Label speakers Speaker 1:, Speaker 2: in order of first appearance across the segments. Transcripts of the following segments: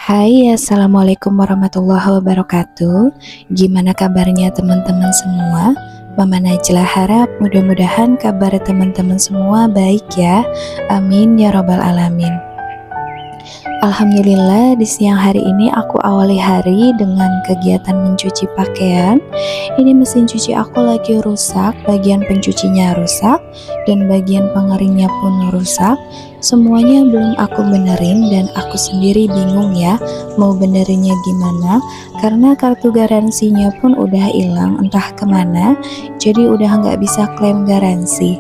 Speaker 1: Hai, assalamualaikum warahmatullahi wabarakatuh. Gimana kabarnya teman-teman semua? Mama Najla harap mudah-mudahan kabar teman-teman semua baik ya. Amin ya robbal alamin. Alhamdulillah di siang hari ini aku awali hari dengan kegiatan mencuci pakaian. Ini mesin cuci aku lagi rusak, bagian pencucinya rusak dan bagian pengeringnya pun rusak. Semuanya belum aku benerin dan aku sendiri bingung ya mau benerinnya gimana, karena kartu garansinya pun udah hilang entah kemana, jadi udah nggak bisa klaim garansi.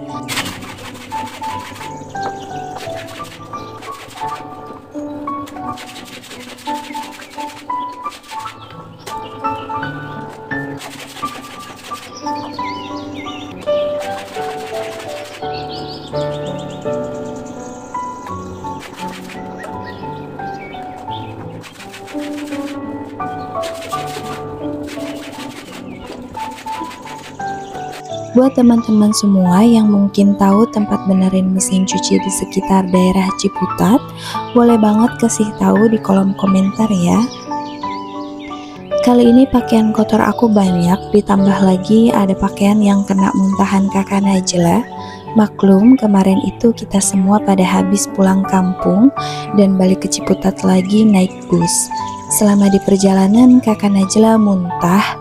Speaker 1: Buat teman-teman semua yang mungkin tahu tempat benerin mesin cuci di sekitar daerah Ciputat, boleh banget kasih tahu di kolom komentar ya. Kali ini pakaian kotor aku banyak, ditambah lagi ada pakaian yang kena muntahan kakak Najla. Maklum kemarin itu kita semua pada habis pulang kampung dan balik ke Ciputat lagi naik bus. Selama di perjalanan kakak Najla muntah.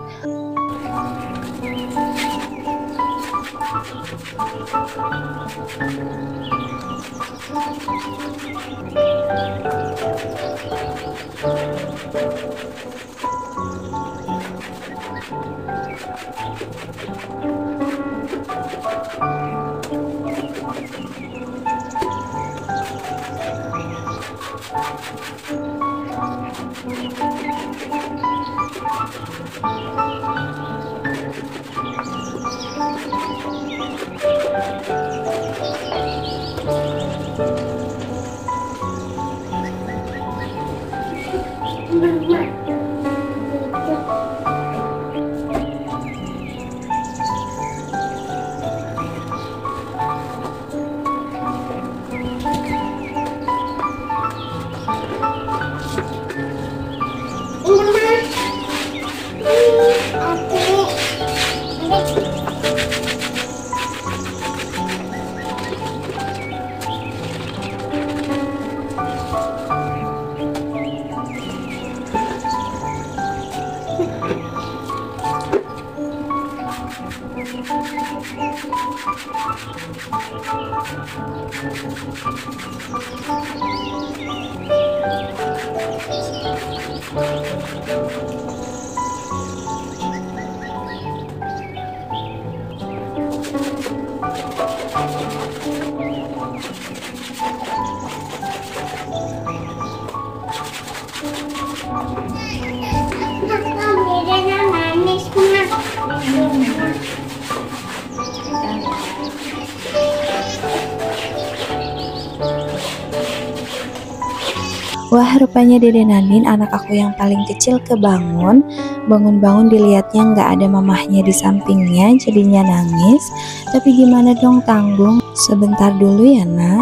Speaker 1: Wah, rupanya Dede Nanin, anak aku yang paling kecil, kebangun. Bangun-bangun dilihatnya nggak ada mamahnya di sampingnya, jadinya nangis. Tapi gimana dong, tanggung. Sebentar dulu ya nak.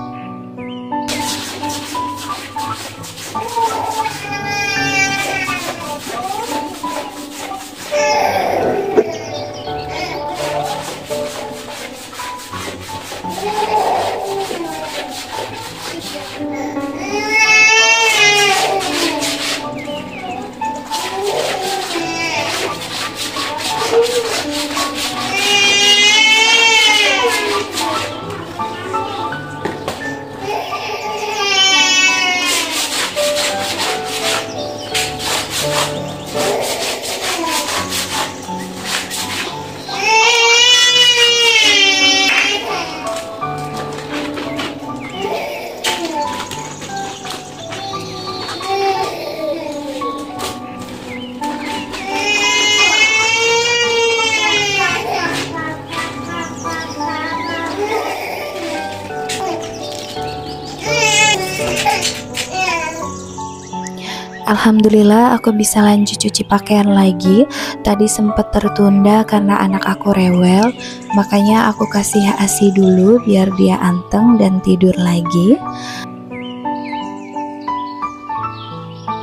Speaker 1: Alhamdulillah aku bisa lanjut cuci pakaian lagi. Tadi sempat tertunda karena anak aku rewel, makanya aku kasih ASI dulu biar dia anteng dan tidur lagi.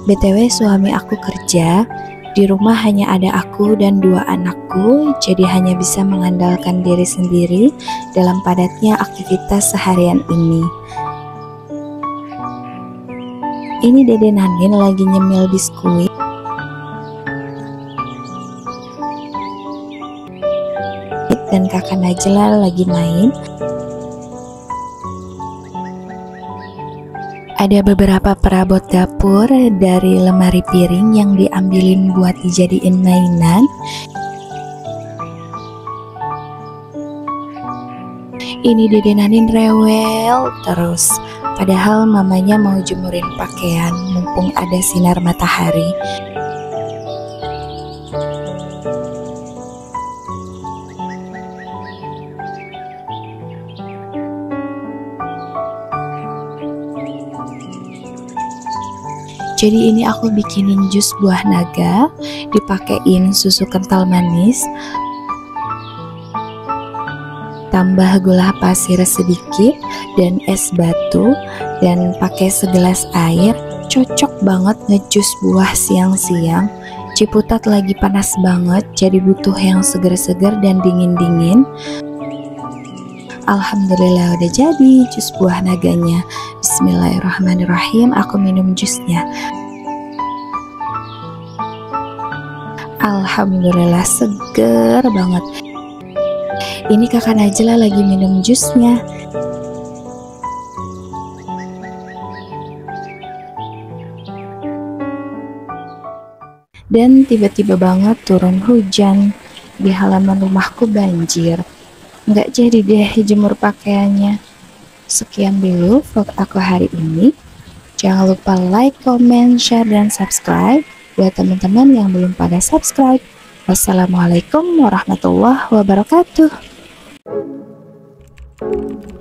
Speaker 1: BTW suami aku kerja, di rumah hanya ada aku dan 2 anakku, jadi hanya bisa mengandalkan diri sendiri dalam padatnya aktivitas seharian ini. Ini Dede Nanin lagi nyemil biskuit dan kakak Najla lagi main. Ada beberapa perabot dapur dari lemari piring yang diambilin buat dijadiin mainan. Ini Dede Nanin rewel terus, padahal mamanya mau jemurin pakaian mumpung ada sinar matahari. Jadi ini aku bikinin jus buah naga, dipakein susu kental manis, tambah gula pasir sedikit dan es batu, dan pakai segelas air. Cocok banget ngejus buah siang-siang. Ciputat lagi panas banget, jadi butuh yang seger-seger dan dingin-dingin. Alhamdulillah udah jadi jus buah naganya. Bismillahirrahmanirrahim, aku minum jusnya. Alhamdulillah seger banget. Ini kakak Najla lagi minum jusnya. Dan tiba-tiba banget turun hujan. Di halaman rumahku banjir. Nggak jadi deh jemur pakaiannya. Sekian dulu vlog aku hari ini. Jangan lupa like, comment, share, dan subscribe buat teman-teman yang belum pada subscribe. Wassalamualaikum warahmatullahi wabarakatuh.